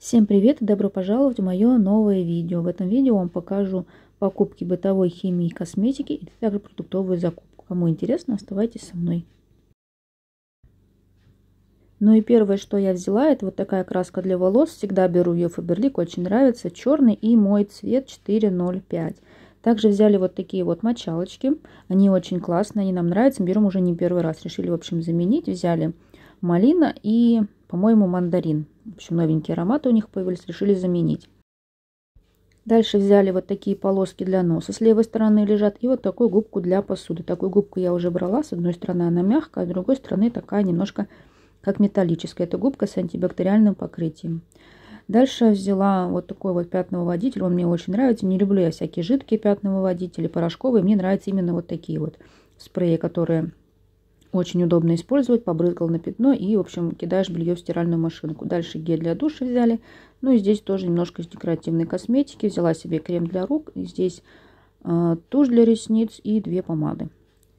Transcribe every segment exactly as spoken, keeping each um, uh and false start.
Всем привет и добро пожаловать в мое новое видео. В этом видео вам покажу покупки бытовой химии и косметики и также продуктовую закупку. Кому интересно, оставайтесь со мной. Ну и первое, что я взяла, это вот такая краска для волос. Всегда беру ее Faberlic, очень нравится. Черный и мой цвет четыре ноль пять. Также взяли вот такие вот мочалочки. Они очень классные, они нам нравятся. Берем уже не первый раз. Решили, в общем, заменить. Взяли малина и, по-моему, мандарин. В общем, новенькие ароматы у них появились. Решили заменить. Дальше взяли вот такие полоски для носа. С левой стороны лежат. И вот такую губку для посуды. Такую губку я уже брала. С одной стороны она мягкая, а с другой стороны такая немножко как металлическая. Это губка с антибактериальным покрытием. Дальше взяла вот такой вот пятновыводитель. Он мне очень нравится. Не люблю я всякие жидкие пятновыводители, порошковые. Мне нравятся именно вот такие вот спреи, которые очень удобно использовать. Побрызгал на пятно и, в общем, кидаешь белье в стиральную машинку. Дальше гель для душа взяли. Ну и здесь тоже немножко из декоративной косметики. Взяла себе крем для рук. И здесь э, тушь для ресниц и две помады.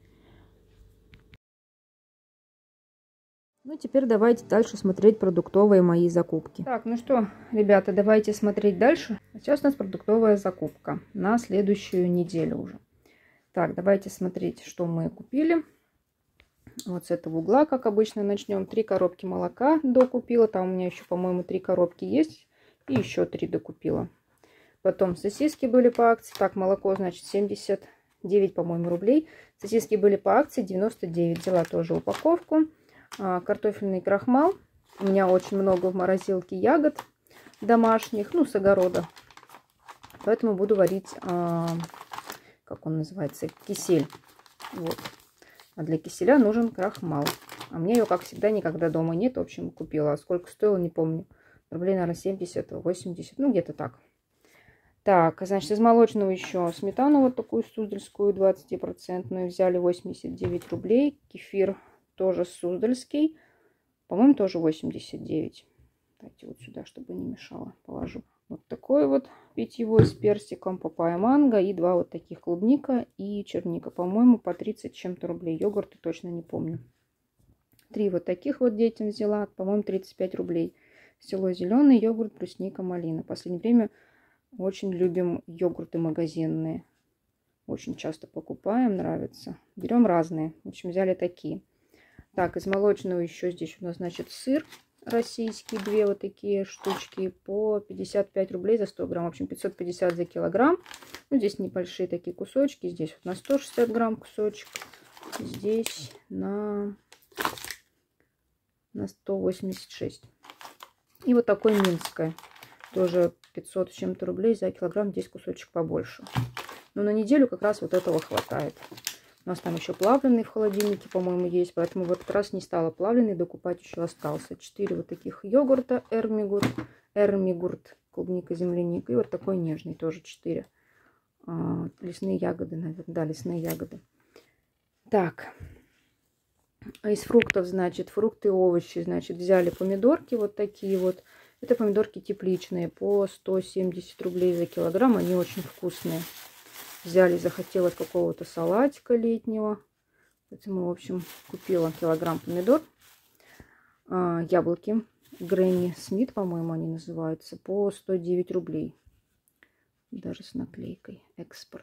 Ну, теперь давайте дальше смотреть продуктовые мои закупки. Так, ну что, ребята, давайте смотреть дальше. Сейчас у нас продуктовая закупка на следующую неделю уже. Так, давайте смотреть, что мы купили. Вот с этого угла, как обычно, начнем. Три коробки молока докупила. Там у меня еще, по-моему, три коробки есть. И еще три докупила. Потом сосиски были по акции. Так, молоко, значит, семьдесят девять, по-моему, рублей. Сосиски были по акции девяносто девять. Взяла тоже упаковку. Картофельный крахмал. У меня очень много в морозилке ягод домашних, ну, с огорода. Поэтому буду варить, а, как он называется, кисель. Вот. А для киселя нужен крахмал. А мне ее, как всегда, никогда дома нет. В общем, купила. А сколько стоило, не помню. Рублей, наверное, семьдесят-восемьдесят. Ну, где-то так. Так, значит, из молочного еще сметану вот такую суздальскую двадцать процентов. Взяли восемьдесят девять рублей. Кефир тоже суздальский. По-моему, тоже восемьдесят девять. Давайте вот сюда, чтобы не мешало, положу. Вот такой вот питьевой с персиком, папайя, манго. И два вот таких клубника и черника. По-моему, по тридцать чем-то рублей. Йогурты точно не помню. Три вот таких вот детям взяла. По-моему, тридцать пять рублей. Село зеленый, йогурт, брусника, малина. В последнее время очень любим йогурты магазинные. Очень часто покупаем, нравится. Берем разные. В общем, взяли такие. Так, из молочного еще здесь у нас, значит, сыр российский. Две вот такие штучки по пятьдесят пять рублей за сто грамм. В общем, пятьсот пятьдесят за килограмм. Ну, здесь небольшие такие кусочки. Здесь вот на сто шестьдесят грамм кусочек. Здесь на, на сто восемьдесят шесть. И вот такой минское. Тоже пятьсот с чем-то рублей за килограмм. Здесь кусочек побольше. Но на неделю как раз вот этого хватает. У нас там еще плавленый в холодильнике, по-моему, есть. Поэтому в этот раз не стала плавленый, докупать еще остался. Четыре вот таких йогурта Эрмигурт, Эрмигурт, клубника, земляника. И вот такой нежный, тоже четыре. А, лесные ягоды, наверное. Да, лесные ягоды. Так. А из фруктов, значит, фрукты и овощи, значит, взяли помидорки вот такие вот. Это помидорки тепличные по сто семьдесят рублей за килограмм. Они очень вкусные. Взяли, захотелось какого-то салатика летнего. Поэтому, в общем, купила килограмм помидор. А, яблоки Гренни Смит, по-моему, они называются, по сто девять рублей. Даже с наклейкой. Экспорт.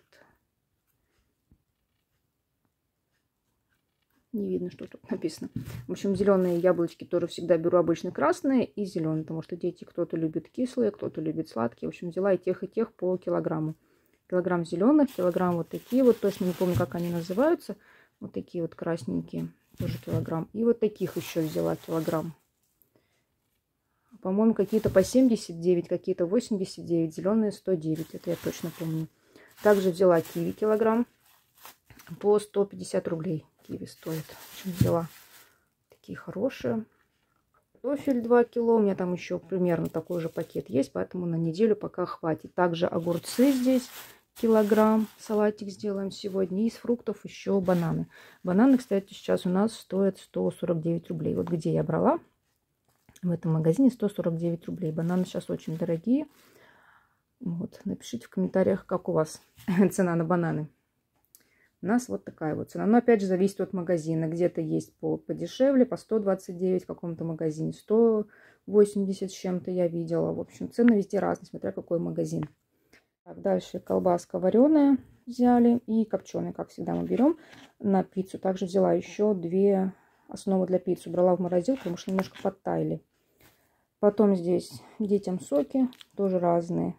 Не видно, что тут написано. В общем, зеленые яблочки тоже всегда беру, обычно красные и зеленые. Потому что дети, кто-то любит кислые, кто-то любит сладкие. В общем, взяла и тех, и тех по килограмму. Килограмм зеленых, килограмм вот такие вот, точно не помню, как они называются. Вот такие вот красненькие, тоже килограмм. И вот таких еще взяла килограмм. По-моему, какие-то по семьдесят девять, какие-то восемьдесят девять, зеленые сто девять, это я точно помню. Также взяла киви килограмм по сто пятьдесят рублей. Киви стоит. В общем, взяла такие хорошие. Картофель два кило, у меня там еще примерно такой же пакет есть, поэтому на неделю пока хватит. Также огурцы здесь килограмм, салатик сделаем сегодня. И из фруктов еще бананы. Бананы, кстати, сейчас у нас стоят сто сорок девять рублей. Вот где я брала, в этом магазине сто сорок девять рублей. Бананы сейчас очень дорогие. Вот, напишите в комментариях, как у вас цена на бананы. У нас вот такая вот цена. Но опять же зависит от магазина. Где-то есть по подешевле, по сто двадцать девять в каком-то магазине, сто восемьдесят с чем-то я видела. В общем, цены везде разные, смотря какой магазин. Так, дальше колбаска вареная взяли и копченая, как всегда мы берем на пиццу. Также взяла еще две основы для пиццы. Брала в морозилку, потому что немножко подтаяли. Потом здесь детям соки, тоже разные.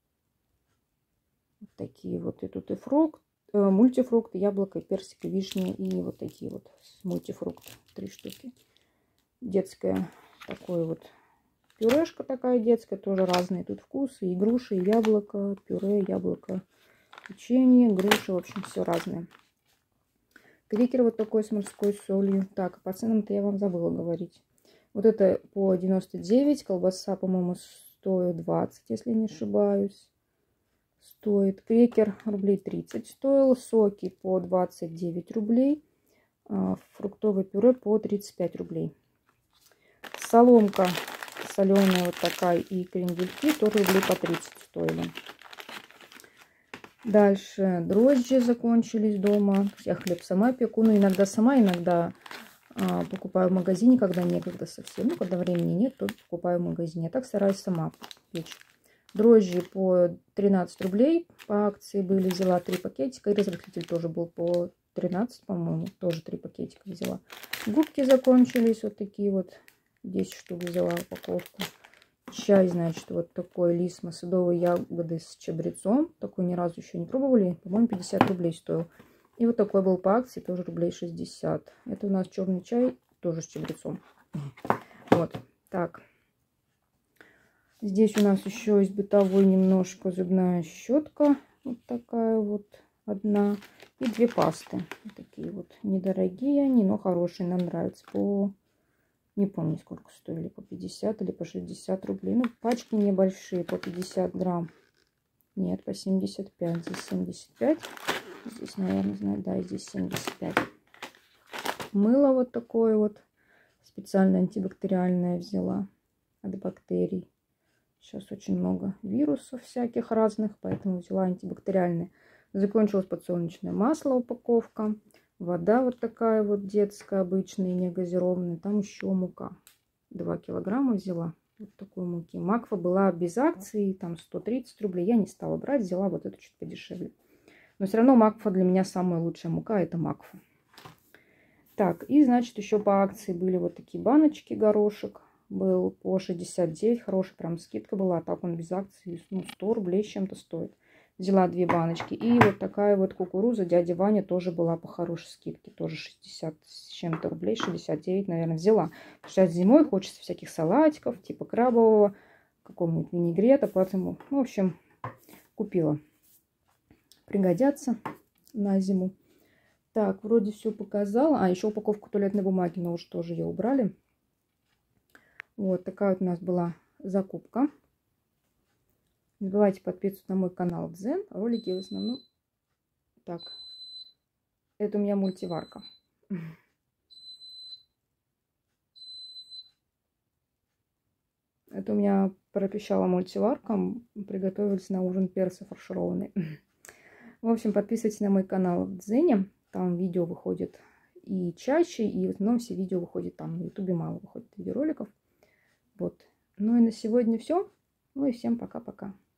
Вот такие вот. И тут и фрукт, э, мультифрукты, яблоко, персик, вишня и вот такие вот мультифрукты. Три штуки. Детская такое вот пюрешка такая детская, тоже разные тут вкусы. И груши, и яблоко, пюре, яблоко, печенье, груши, в общем, все разное. Крекер вот такой с морской солью. Так, по ценам-то я вам забыла говорить. Вот это по девяносто девять, колбаса, по-моему, сто двадцать, если не ошибаюсь. Стоит. Крекер рублей тридцать стоил, соки по двадцать девять рублей, фруктовое пюре по тридцать пять рублей. Соломка соленая вот такая и крендельки тоже рублей по тридцать стоили. Дальше дрожжи закончились дома. Я хлеб сама пеку, ну иногда сама, иногда а, покупаю в магазине, когда некогда совсем. Ну, когда времени нет, то покупаю в магазине. Я так стараюсь сама печь. Дрожжи по тринадцать рублей по акции были, взяла три пакетика. И разрыхлитель тоже был по тринадцать, по-моему, тоже три пакетика взяла. Губки закончились, вот такие вот, десять штук взяла упаковку. Чай, значит, вот такой лисма, садовые ягоды с чабрецом. Такой ни разу еще не пробовали. По-моему, пятьдесят рублей стоил. И вот такой был по акции, тоже рублей шестьдесят. Это у нас черный чай, тоже с чабрецом. Вот, так. Здесь у нас еще из бытовой немножко зубная щетка. Вот такая вот одна. И две пасты. Вот такие вот недорогие они, но хорошие. Нам нравятся. По, не помню, сколько стоили. По пятьдесят или по шестьдесят рублей. Ну, пачки небольшие. По пятьдесят грамм. Нет, по семьдесят пять. Здесь семьдесят пять. Здесь, наверное, знаю. Да, здесь семьдесят пять. Мыло вот такое вот. Специально антибактериальное взяла. От бактерий. Сейчас очень много вирусов всяких разных, поэтому взяла антибактериальные. Закончилось подсолнечное масло, упаковка. Вода вот такая вот детская, обычная, не газированная. Там еще мука. два килограмма взяла. Вот такой муки. Макфа была без акции, там сто тридцать рублей. Я не стала брать, взяла вот эту чуть подешевле. Но все равно Макфа для меня самая лучшая мука, это Макфа. Так, и значит еще по акции были вот такие баночки, горошек. Был по шестьдесят девять, хорошая прям скидка была, а так он без акции, ну, сто рублей с чем-то стоит. Взяла две баночки. И вот такая вот кукуруза дяди Ваня тоже была по хорошей скидке, тоже шестьдесят с чем-то рублей, шестьдесят девять, наверное, взяла. Потому что зимой хочется всяких салатиков, типа крабового, какого-нибудь винегрета, поэтому, ну, в общем, купила. Пригодятся на зиму. Так, вроде все показала. А, еще упаковку туалетной бумаги, но уже тоже ее убрали. Вот такая вот у нас была закупка. Не забывайте подписываться на мой канал Дзен. Ролики в основном... Так, это у меня мультиварка. Это у меня пропищала мультиварка. Приготовились на ужин перцы фаршированные. В общем, подписывайтесь на мой канал в Дзене. Там видео выходит и чаще, и в основном все видео выходят там. На ютубе мало выходит видеороликов. Вот. Ну и на сегодня все. Ну и всем пока-пока.